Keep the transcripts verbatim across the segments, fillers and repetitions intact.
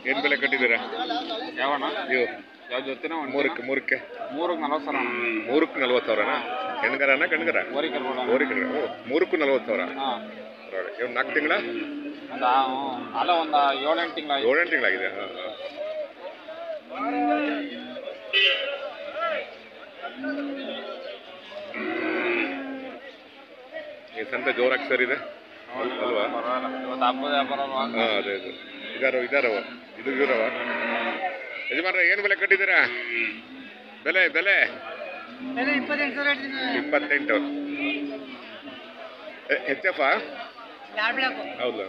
ಏನು ಬೆಲೆ ಕಟ್ಟಿದ್ದೀರಾ? ಯಾವಣ್ಣ ಇವು ಯಾವ ಜೊತೆನ ಮೂರಕ್ಕೆ ಮೂರಕ್ಕೆ ಮೂರಕ್ಕೆ ನಲ್ವತ್ತು ಸಾವಿರ ಮೂರಕ್ಕೆ ನಲ್ವತ್ತು ಸಾವಿರನಾ? ಹೆಣ್ಗರನ ಗಂಡ್ಗರ? ಓರಿಕಲ್ ಓರಿಕಲ್. ಓ ಮೂರಕ್ಕೂ ನಲ್ವತ್ತು ಸಾವಿರ. ಹಾಂ ಇವ್ನು ನಾಲ್ಕು ತಿಂಗಳ ಒಂದು ಅಲ್ಲ ಒಂದು ಏಳೆಂಟು ತಿಂಗಳ ಏಳೆಂಟು ತಿಂಗಳಾಗಿದೆ. ಹಾಂ ಹಾಂ ಈ ಸಂತೆ ಜೋರಾಗಿ ಸರ್ ಇದೆ ಅಲ್ವಾ? ಇವತ್ತು ಹಬ್ಬದ ವ್ಯಾಪಾರ ಅಲ್ವಾ? ಹಾಂ ಅದೇ ಅದು ಇದಾರವ ಇದಾರವ ಇದು ಇವರವ ಯಜಮಾನ್ರೆ ಏನು ಬೆಲೆ ಕಟ್ಟಿದ್ದೀರಾ? ಬೆಲೆ ಬೆಲೆ ಇಪ್ಪತ್ತೆಂಟು. ಎಚ್ ಎಫ್ ಹೌದಾ?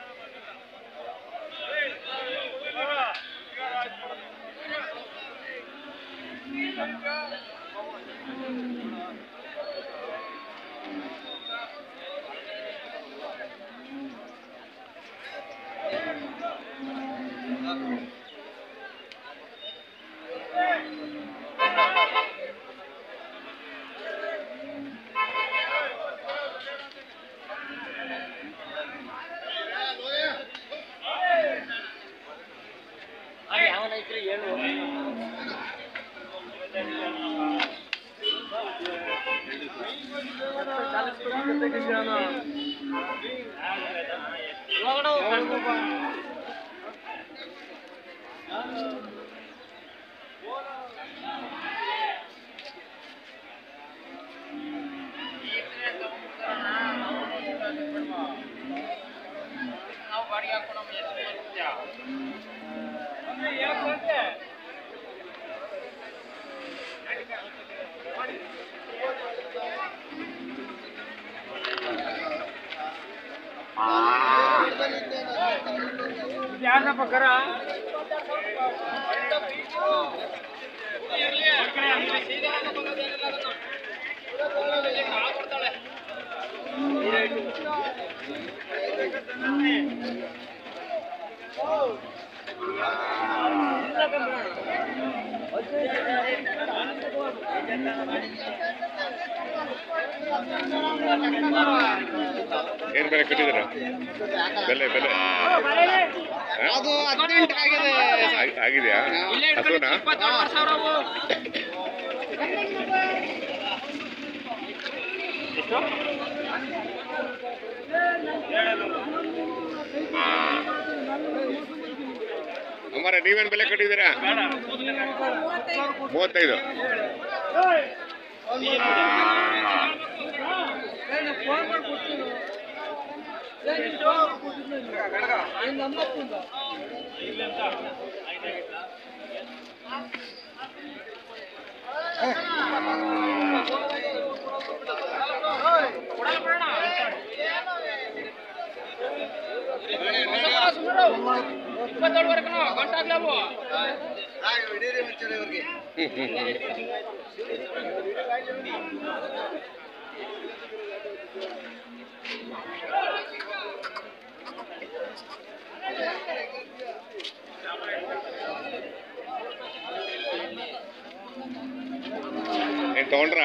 ಪಕ್ಕರ ಏನು ಬೆಲೆ ಕಟ್ಟಿದ್ದೀರಾ? ಬೆಲೆ ಬೆಲೆ ಅದು ಹದಿನೆಂಟು ಆಗಿದೆ ಆಗಿದೆಯಾ? ಹಸುನಾ? ಅಮ್ಮಾರ ನೀವೇನು ಬೆಲೆ ಕಟ್ಟಿದ್ದೀರಾ? ಮೂವತ್ತೈದು. ಇಪ್ಪತ್ತೇಳುವರೆಗೂ ಗಂಟಾಗ್ಲವು ಏನು ತಗೊಂಡ್ರಾ?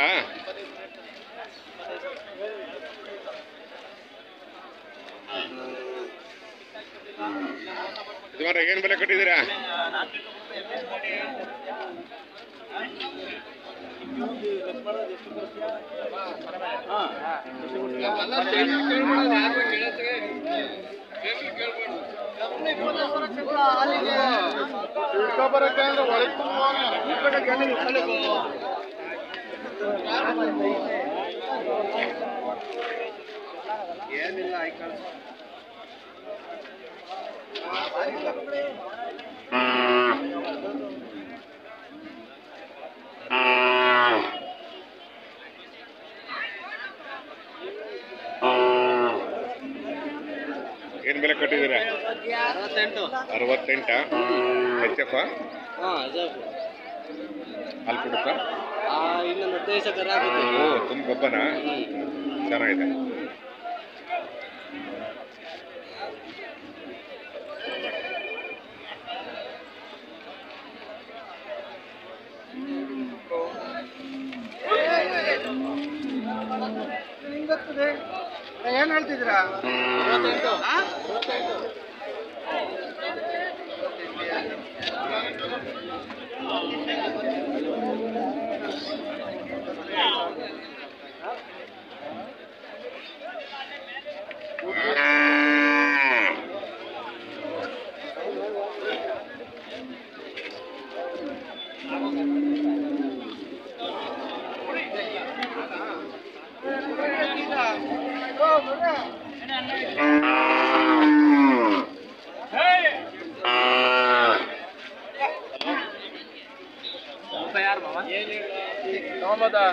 ಯಜಮಾನ್ರೆ ಏನು ಬೆಲೆ ಕಟ್ಟಿದ್ದೀರಾ? ಏನಿಲ್ಲ ಆಯ್ತು ಏನು ಬೆಲೆ ಕಟ್ಟಿದ್ದೀರಾ? ಅರವತ್ತೆಂಟು. ಅರವತ್ತೆಂಟಾ? ಎಚ್ ಎಫ್ ಹಾಂ ಹಾಲು ಕೊಡುತ್ತಾ? ಇನ್ನೊಂದು ಹದಿನೈದು ಕರ ಓ ತುಂಬ ಗೊಬ್ಬನ ಚೆನ್ನಾಗಿದೆ. ಏನು ಹೇಳ್ತಿದ್ದೀರಾ? ಹೌದಾ